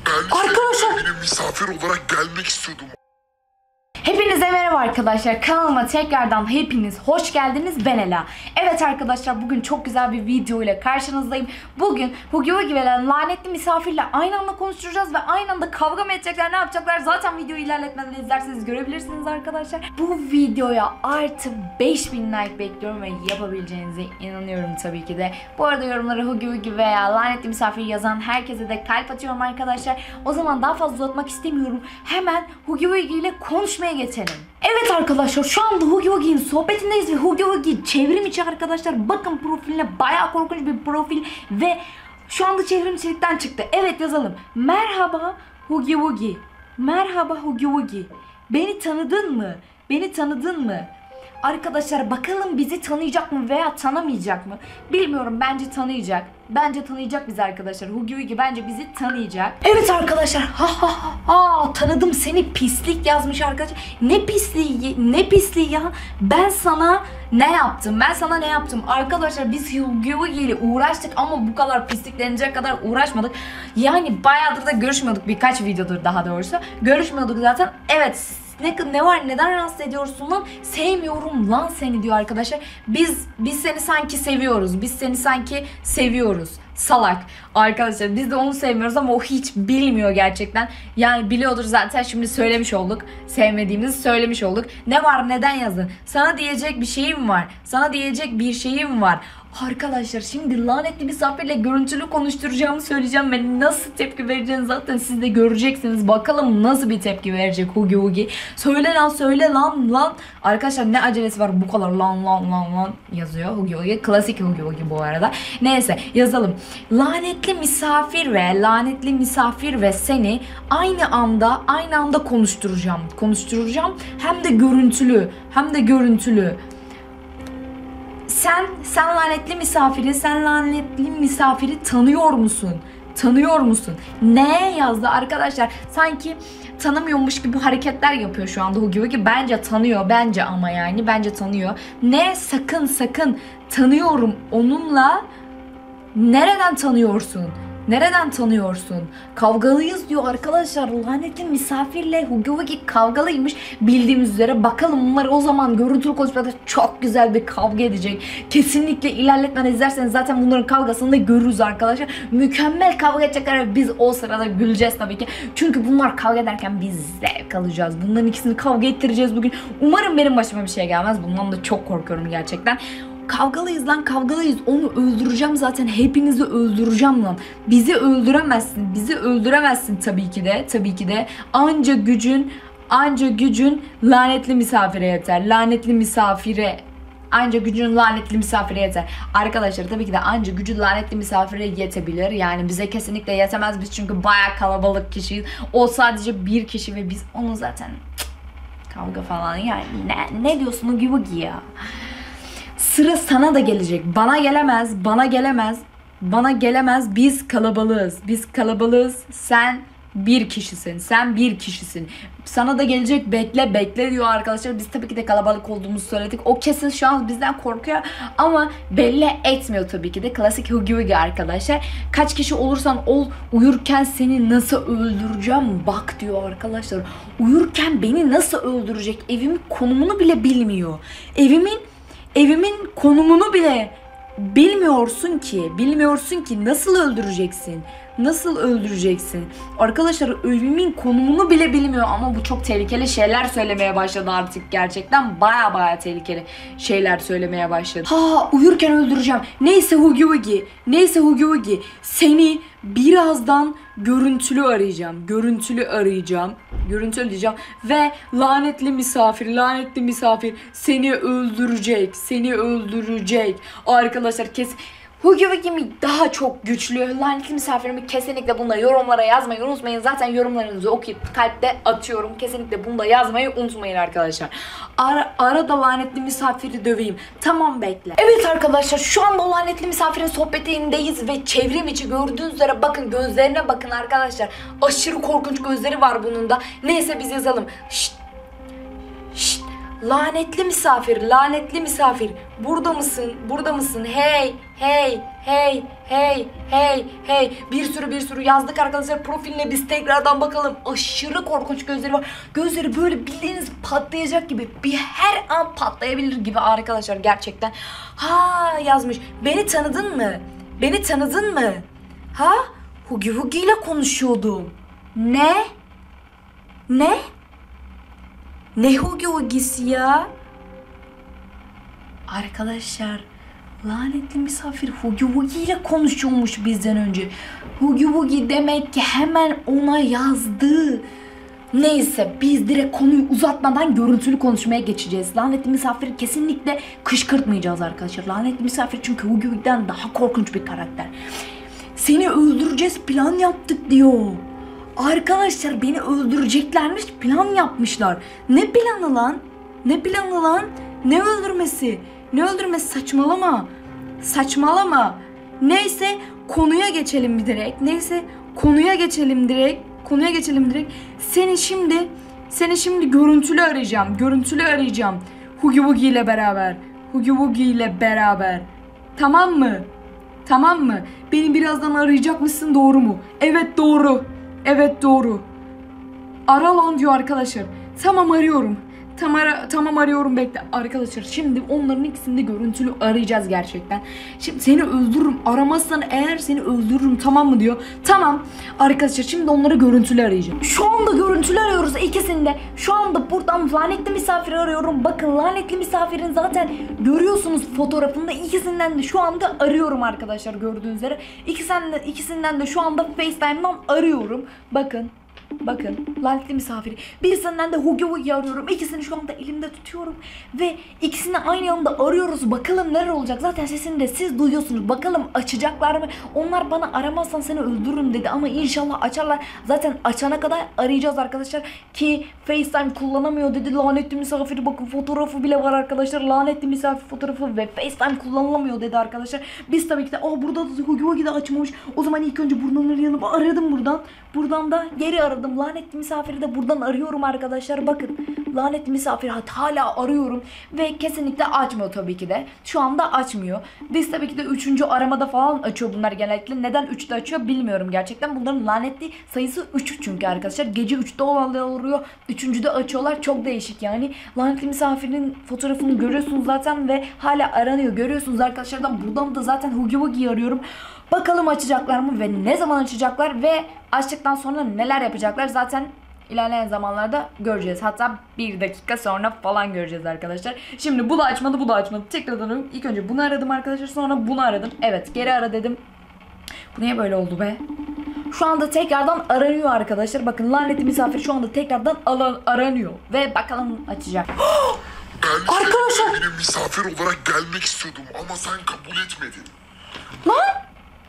Arkadaşlar Benim misafir olarak gelmek istiyordum. hepinize merhaba arkadaşlar, kanalıma tekrardan hepiniz hoş geldiniz. Ben Ela. Evet arkadaşlar, bugün çok güzel bir video ile karşınızdayım. Bugün Hugi Hugi ve lanetli misafirle aynı anda konuşturacağız ve aynı anda kavga mı edecekler, ne yapacaklar zaten videoyu ilerletmeden izlerseniz görebilirsiniz arkadaşlar. Bu videoya artı 5000 like bekliyorum ve yapabileceğinize inanıyorum tabii ki de. Bu arada yorumlara Hugi Hugi veya lanetli misafir yazan herkese de kalp atıyorum arkadaşlar. O zaman daha fazla uzatmak istemiyorum. Hemen Hugi Hugi ile konuşmaya geçelim. Evet arkadaşlar, şu anda Hugi Hugi'nin sohbetindeyiz ve Hugi Hugi çevrim içi arkadaşlar. Bakın profiline, bayağı korkunç bir profil ve şu anda çevrim içilikten çıktı. Evet, yazalım. Merhaba Hugi Hugi. Merhaba Hugi Hugi. Beni tanıdın mı? Beni tanıdın mı? Arkadaşlar bakalım bizi tanıyacak mı veya tanımayacak mı? Bilmiyorum, bence tanıyacak. Bence tanıyacak bizi arkadaşlar. Hugi Hugi bence bizi tanıyacak. Evet arkadaşlar. Tanıdım seni, pislik yazmış arkadaşlar. Ne pisliği? Ne pisliği ya? Ben sana ne yaptım? Ben sana ne yaptım? Arkadaşlar biz Hugi Hugi ile uğraştık ama bu kadar pisliklenecek kadar uğraşmadık. Yani bayağıdır da görüşmüyorduk. Birkaç videodur daha doğrusu. Görüşmüyorduk zaten. Evet. Ne var, neden rahatsız ediyorsun lan? Sevmiyorum lan seni diyor arkadaşlar. Biz seni sanki seviyoruz. Biz seni sanki seviyoruz. Salak. Arkadaşlar biz de onu sevmiyoruz ama o hiç bilmiyor gerçekten. Yani biliyordur zaten, şimdi söylemiş olduk. Sevmediğimizi söylemiş olduk. Ne var, neden yazdın? Sana diyecek bir şeyim var. Sana diyecek bir şeyim var. Arkadaşlar şimdi lanetli misafirle görüntülü konuşturacağımı söyleyeceğim ve nasıl tepki vereceğini zaten siz de göreceksiniz. Bakalım nasıl bir tepki verecek Hugi Hugi. Söyle lan, söyle lan. Arkadaşlar ne acelesi var, bu kadar lan yazıyor Hugi Hugi. Klasik Hugi Hugi bu arada. Neyse, yazalım. Lanetli misafir ve seni aynı anda konuşturacağım. Hem de görüntülü. Sen lanetli misafiri tanıyor musun? Ne yazdı arkadaşlar? Sanki tanımıyormuş gibi hareketler yapıyor şu anda Hugi Hugi. Bence tanıyor, bence tanıyor. Ne, sakın tanıyorum onunla. Nereden tanıyorsun? Kavgalıyız diyor arkadaşlar. Lanetli misafirle Hugi Hugi kavgalıymış bildiğimiz üzere. Bakalım bunlar o zaman görüntülü konuşmada çok güzel bir kavga edecek. Kesinlikle ilerletmeden izlerseniz zaten bunların kavgasını da görürüz arkadaşlar. Mükemmel kavga edecekler ve biz o sırada güleceğiz tabii ki. Çünkü bunlar kavga ederken biz zevk alacağız. Bunların ikisini kavga ettireceğiz bugün. Umarım benim başıma bir şey gelmez. Bundan da çok korkuyorum gerçekten. Kavgalıyız. Onu öldüreceğim zaten. Hepinizi öldüreceğim lan. Bizi öldüremezsin tabii ki de. Anca gücün lanetli misafire yeter. Anca gücün lanetli misafire yeter. Arkadaşlar tabii ki de anca gücün lanetli misafire yetebilir. Yani bize kesinlikle yetemez. Biz çünkü bayağı kalabalık kişiyiz. O sadece bir kişi ve biz onu zaten kavga falan, yani ne diyorsun Hugi Hugi ya? Sıra sana da gelecek. Bana gelemez. Biz kalabalığız. Sen bir kişisin. Sana da gelecek, bekle diyor arkadaşlar. Biz tabii ki de kalabalık olduğumuzu söyledik. O kesin şu an bizden korkuyor ama belli etmiyor tabii ki de. Klasik Hugi Hugi arkadaşlar. Kaç kişi olursan ol, uyurken seni nasıl öldüreceğim bak diyor arkadaşlar. Uyurken beni nasıl öldürecek? Evimin konumunu bile bilmiyor. Evimin konumunu bile bilmiyorsun ki nasıl öldüreceksin? Arkadaşlar evimin konumunu bile bilmiyor ama bu çok tehlikeli şeyler söylemeye başladı artık gerçekten. Baya tehlikeli şeyler söylemeye başladı. Uyurken öldüreceğim. Neyse Hugi Hugi. Seni birazdan görüntülü arayacağım ve lanetli misafir seni öldürecek. Arkadaşlar Hugi Hugi mi daha çok güçlü, lanetli misafirimi? Kesinlikle bunu da yorumlara yazmayı unutmayın. Zaten yorumlarınızı okuyup kalpte atıyorum. Kesinlikle bunu da yazmayı unutmayın arkadaşlar. Arada lanetli misafiri döveyim. Tamam, bekle. Evet arkadaşlar, şu anda lanetli misafirin sohbetindeyiz ve çevrim içi gördüğünüz üzere bakın, gözlerine bakın arkadaşlar. Aşırı korkunç gözleri var bunun da. Neyse biz yazalım. Şşt. Lanetli misafir. Burada mısın? Hey. hey, hey, hey, hey, hey. Bir sürü yazdık arkadaşlar profiline, biz tekrardan bakalım. Aşırı korkunç gözleri var. Gözleri böyle bildiğiniz patlayacak gibi. Bir her an patlayabilir gibi arkadaşlar gerçekten. Ha yazmış. Beni tanıdın mı? Beni tanıdın mı? Ha? Hugi Hugi ile konuşuyordum. Ne? Ne? Ne Hugi Hugi'si ya? Arkadaşlar lanetli misafir Hugi Hugi ile konuşuyormuş bizden önce. Hugi Hugi demek ki hemen ona yazdı. Neyse biz direkt konuyu uzatmadan görüntülü konuşmaya geçeceğiz. Lanetli misafiri kesinlikle kışkırtmayacağız arkadaşlar. Lanetli misafir çünkü Hugi Hugi'den daha korkunç bir karakter. Seni öldüreceğiz, plan yaptık diyor. Arkadaşlar beni öldüreceklermiş, plan yapmışlar. Ne planı lan? Ne planı lan? Ne öldürmesi? Ne öldürmesi? Saçmalama. Saçmalama. Neyse konuya geçelim bir direkt. Konuya geçelim direkt. Seni şimdi görüntülü arayacağım. Hugi Wugi ile beraber. Tamam mı? Beni birazdan arayacakmışsın, doğru mu? Evet doğru. Ara lan diyor arkadaşlar. Tamam arıyorum. Tamam arıyorum, bekle. Arkadaşlar şimdi onların ikisini de görüntülü arayacağız gerçekten. Şimdi seni öldürürüm. Aramazsan eğer seni öldürürüm, tamam mı diyor. Tamam. Arkadaşlar şimdi onları görüntülü arayacağım. Şu anda görüntülü arıyoruz ikisini de. Şu anda buradan lanetli misafiri arıyorum. Bakın lanetli misafirin zaten görüyorsunuz fotoğrafında, ikisinden de şu anda arıyorum arkadaşlar, gördüğünüz üzere. İkisinden de şu anda FaceTime'dan arıyorum. Bakın lanetli misafiri. Birisinden de Hugi Wugi arıyorum. İkisini şu anda elimde tutuyorum. Ve ikisini aynı anda arıyoruz. Bakalım neler olacak. Zaten sesini de siz duyuyorsunuz. Bakalım açacaklar mı? Onlar bana aramazsan seni öldürürüm dedi. Ama inşallah açarlar. Zaten açana kadar arayacağız arkadaşlar. Ki FaceTime kullanamıyor dedi. Lanetli misafiri, bakın fotoğrafı bile var arkadaşlar. Lanetli misafir fotoğrafı ve FaceTime kullanılamıyor dedi arkadaşlar. Biz tabii ki de burada da Hugi Wugi de açmamış. O zaman ilk önce buradan arayalım. Aradım buradan. Buradan da geri aradım. Lanetli misafiri de buradan arıyorum arkadaşlar. Bakın lanetli misafiri hala arıyorum. Ve kesinlikle açmıyor tabii ki de. Şu anda açmıyor. Biz tabii ki de 3. aramada falan açıyor bunlar genellikle. Neden 3'te açıyor bilmiyorum gerçekten. Bunların lanetli sayısı 3 çünkü arkadaşlar. Gece 3'te olanlar oluyor. 3.'de açıyorlar. Çok değişik yani. Lanetli misafirin fotoğrafını görüyorsunuz zaten ve hala aranıyor. Görüyorsunuz arkadaşlar. Buradan da zaten Hugi Wugi'yi arıyorum. Bakalım açacaklar mı ve ne zaman açacaklar ve açtıktan sonra neler yapacaklar zaten ilerleyen zamanlarda göreceğiz. Hatta 1 dakika sonra falan göreceğiz arkadaşlar. Şimdi bu da açmadı. Tekrardan arıyorum. İlk önce bunu aradım arkadaşlar, sonra bunu aradım. Evet, geri ara dedim. Bu niye böyle oldu be? Şu anda tekrardan aranıyor arkadaşlar. Bakın lanetli misafir şu anda tekrardan aranıyor. Ve bakalım açacak. Ben Arkadaşlar. senin evine misafir olarak gelmek istiyordum ama sen kabul etmedin. Lan!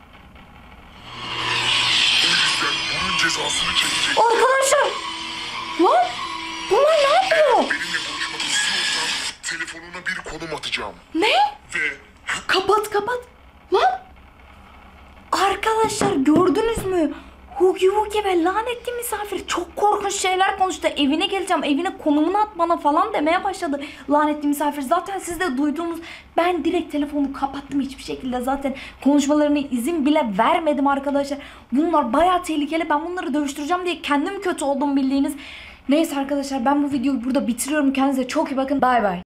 O yüzden bunun cezasını çekecek. Arkadaşlar! Lan! Bunlar ne yapıyor? Benimle konuşmak istiyorsan telefonuna bir konum atacağım. Ne? Ve Kapat. Lan! Arkadaşlar gördünüz mü? Hugi Wugi ve lanetli misafir çok korkunç şeyler konuştu. Evine geleceğim, evine konumunu at bana falan demeye başladı lanetli misafir. Zaten siz de duydunuz. Ben direkt telefonu kapattım, hiçbir şekilde zaten konuşmalarına izin bile vermedim arkadaşlar. Bunlar bayağı tehlikeli. Ben bunları dövüştüreceğim diye kendim kötü oldum bildiğiniz. Neyse arkadaşlar, ben bu videoyu burada bitiriyorum. Kendinize çok iyi bakın. Bay bay.